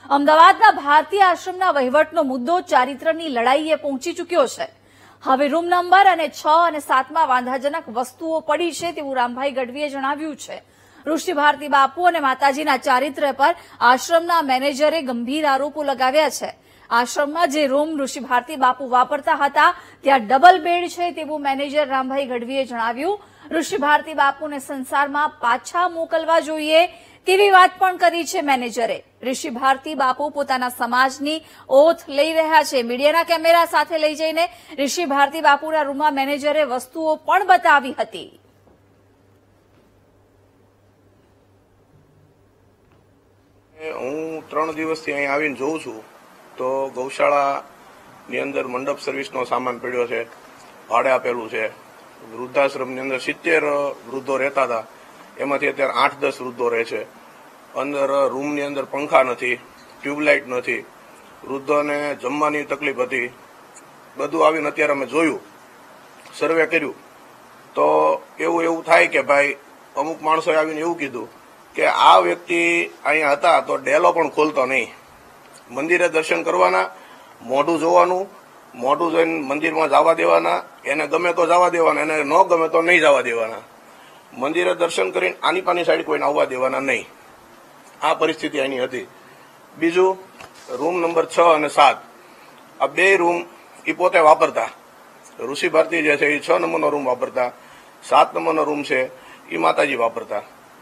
અમદાવાદના ભારતીય આશ્રમના વહીવટનો મુદ્દો ચારિત્રની લડાઈએ પહોંચી ચૂક્યો છે. હવે રૂમ નંબર અને 6 અને 7માં વાંધાજનક વસ્તુઓ પડી છે તેવું રામભાઈ ગઢવીએ જણાવ્યું છે. ઋષિ ભારતી બાપુ અને માતાજીના ચારિત્ર્ય પર આશ્રમના મેનેજરે ગંભીર આરોપો લગાવ્યા છે. આશ્રમમાં જે રૂમ ઋષિ ભારતી બાપુ વાપરતા હતા ત્યાં ડબલ બેડ છે તેવું મેનેજર રામભાઈ ગઢવીએ જણાવ્યું. ઋષિ ભારતી બાપુને સંસારમાં પાછા મોકલવા જોઈએ તેવી વાત પણ કરી છે મેનેજરે. ઋષિ ભારતી બાપુ પોતાના સમાજની ઓથ લઈ રહ્યા છે. મીડિયાના કેમેરા સાથે લઈ જઈને ઋષિ ભારતી બાપુના રૂમમાં મેનેજરે વસ્તુઓ પણ બતાવી હતી. હું 3 દિવસથી અહીં આવીને જોઉં છું તો ગૌશાળાની અંદર મંડપ સર્વિસનો સામાન પડ્યો છે, ભાડે આપેલું છે. વૃદ્ધાશ્રમની અંદર 70 વૃદ્ધો રહેતા હતા, એમાંથી અત્યારે 8-10 વૃદ્ધો રહે છે. અંદર રૂમની અંદર પંખા નથી, ટ્યુબલાઇટ નથી, વૃદ્ધોને જમવાની તકલીફ હતી. બધું આવીને અત્યારે અમે જોયું, સર્વે કર્યું તો એવું થાય કે ભાઈ અમુક માણસોએ આવીને એવું કીધું કે આ વ્યક્તિ અહીંયા હતા તો ડેલો પણ ખોલતો નહીં. મંદિરે દર્શન કરવાના, મોઢું જોવાનું, મોઢું જોઈને મંદિરમાં જવા દેવાના, એને ગમે તો જવા દેવાના, એને ન ગમે તો નહીં જવા દેવાના. મંદિરે દર્શન કરીને આની પાની સાઈડ કોઈને આવવા દેવાના નહીં. આ પરિસ્થિતિ એની હતી. બીજું, રૂમ નંબર 6 અને 7 આ 2 રૂમ એ પોતે વાપરતા. ઋષિ ભારતી જે છે એ 6 નંબરનો રૂમ વાપરતા, 7 નંબરનો રૂમ છે એ માતાજી વાપરતા.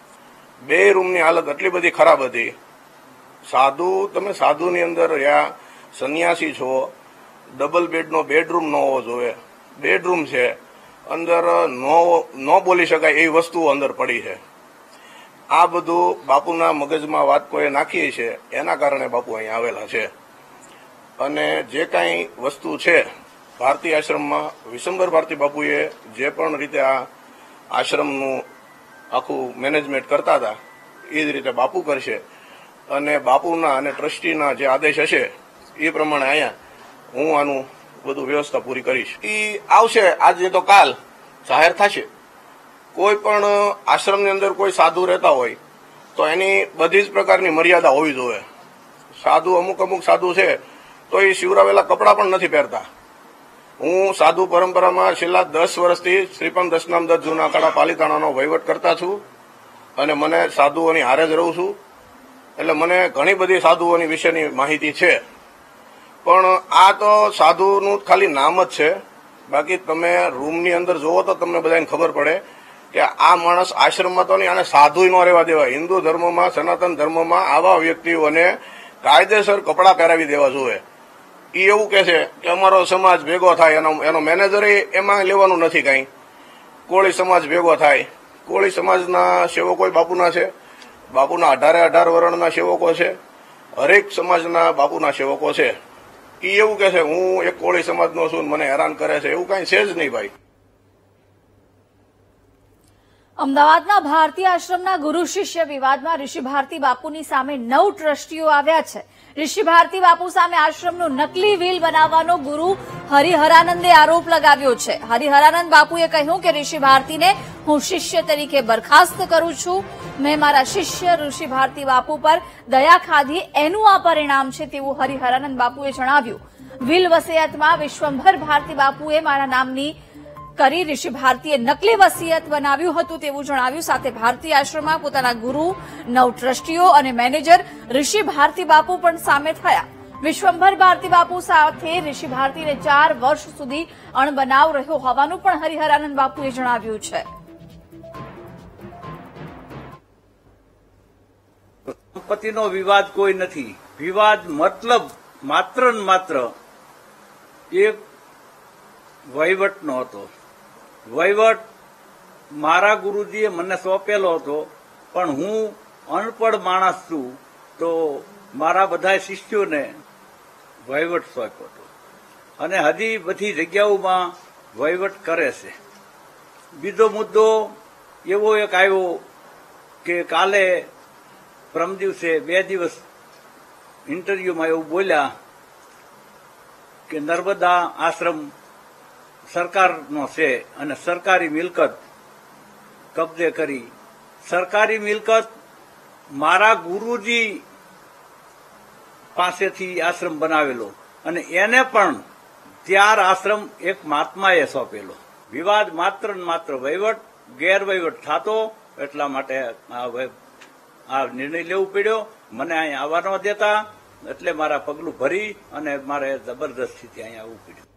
2 રૂમની હાલત એટલી બધી ખરાબ હતી. તમે સાધુની અંદર રહ્યા, સંન્યાસી છો, ડબલ બેડનો બેડરૂમ ન હોવો જોઈએ. બેડરૂમ છે, અંદર ન બોલી શકાય એવી વસ્તુઓ અંદર પડી છે. આ બધું બાપુના મગજમાં વાત કોઈ નાખી છે, એના કારણે બાપુ અહીં આવેલા છે. અને જે કાંઈ વસ્તુ છે ભારતી આશ્રમમાં, વિશંભર ભારતી બાપુએ જે પણ રીતે આ આશ્રમનું આખું મેનેજમેન્ટ કરતા હતા એ જ રીતે બાપુ કરશે. અને બાપુના અને ટ્રસ્ટીના જે આદેશ હશે એ પ્રમાણે અહીંયા હું આનું બધું વ્યવસ્થા પૂરી કરીશ. એ આવશે આજે તો કાલ જાહેર થશે. કોઈ પણ આશ્રમની અંદર કોઈ સાધુ રહેતા હોય તો એની બધી જ પ્રકારની મર્યાદા હોવી જોઈએ. સાધુ અમુક સાધુ છે તો એ શિવરાવેલા કપડાં પણ નથી પહેરતા. હું સાધુ પરંપરામાં છેલ્લા 10 વર્ષથી શ્રીપંત દશનામદત્ત જૂના અખાડા પાલીતાણાનો વહીવટ કરતા છું અને મને સાધુઓની હારે જ રહું છું. એટલે મને ઘણી બધી સાધુઓની વિશેની માહિતી છે. પણ આ તો સાધુનું ખાલી નામ જ છે. બાકી તમે રૂમની અંદર જોવો તો તમને બધાને ખબર પડે કે આ માણસ આશ્રમમાં તો નહીં, આને સાધુ ન રહેવા દેવાય. હિન્દુ ધર્મમાં, સનાતન ધર્મમાં આવા વ્યક્તિઓને કાયદેસર કપડાં પહેરાવી દેવા જોઈએ. એ એવું કે છે કે અમારો સમાજ ભેગો થાય, એનો મેનેજર એમાં લેવાનું નથી કાંઈ. કોળી સમાજ ભેગો થાય, કોળી સમાજના સેવકો બાપુના છે, બાપુના 18 વર્ણના સેવકો છે, હરેક સમાજના બાપુના સેવકો છે. એ એવું કે છે હું એક કોળી સમાજનો છું, મને હેરાન કરે છે, એવું કાંઈ છે જ નહીં ભાઈ. અમદાવાદના ભારતીય આશ્રમના ગુરુ શિષ્ય વિવાદમાં ઋષિ ભારતી બાપુની સામે 9 ટ્રસ્ટીઓ આવ્યા છે. ઋષિ ભારતી બાપુ સામે આશ્રમનું નકલી વ્હીલ બનાવવાનો ગુરુ હરિહરાનંદે આરોપ લગાવ્યો છે. હરિહરાનંદ બાપુએ કહ્યું કે ઋષિ ભારતીને હું શિષ્ય તરીકે બરખાસ્ત કરું છું. મેં મારા શિષ્ય ઋષિ ભારતી બાપુ પર દયા ખાધી, એનું આ પરિણામ છે તેવું હરિહરાનંદ બાપુએ જણાવ્યું. વ્હીલ વસિયતમાં વિશ્વંભર ભારતી બાપુએ મારા નામની કરી ઋષિ ભારતીએ નકલી વસિયત બનાવ્યું હતું તેવું જણાવ્યું. સાથે ભારતીય આશ્રમમાં પોતાના ગુરુ, 9 ટ્રસ્ટીઓ અને મેનેજર ઋષિ ભારતી બાપુ પણ સામે થયા. વિશ્વંભર ભારતી બાપુ સાથે ઋષિ ભારતીને 4 વર્ષ સુધી અણબનાવ રહ્યો હોવાનું પણ હરિહરાનંદ બાપુએ જણાવ્યું છે. સંપત્તિનો વિવાદ કોઈ નથી. વિવાદ મતલબ માત્ર ને માત્ર એક વહીવટનો હતો. વહીવટ મારા ગુરુજીએ મને સોંપેલો હતો, પણ હું અનપઢ માણસ છું તો મારા બધા શિષ્યોને વહીવટ સોંપ્યો હતો અને હજી બધી જગ્યાઓમાં વહીવટ કરે છે. બીજો મુદ્દો એવો એક આવ્યો કે કાલે પરમ દિવસે 2 દિવસ ઇન્ટરવ્યુમાં એવું બોલ્યા કે નર્મદા આશ્રમ સરકારનો છે અને સરકારી મિલકત કબજે કરી. સરકારી મિલકત મારા ગુરુજી પાસેથી આશ્રમ બનાવેલો અને એને પણ ત્યાર આશ્રમ એક મહાત્માએ સોંપેલો. વિવાદ માત્ર ને માત્ર વહીવટ ગેરવહીવટ થતો એટલા માટે આ નિર્ણય લેવું પડ્યો. મને અહીંયા આવવા ન દેતા એટલે મારા પગલું ભરી અને મારે જબરદસ્તીથી અહીંયા આવવું પડ્યું.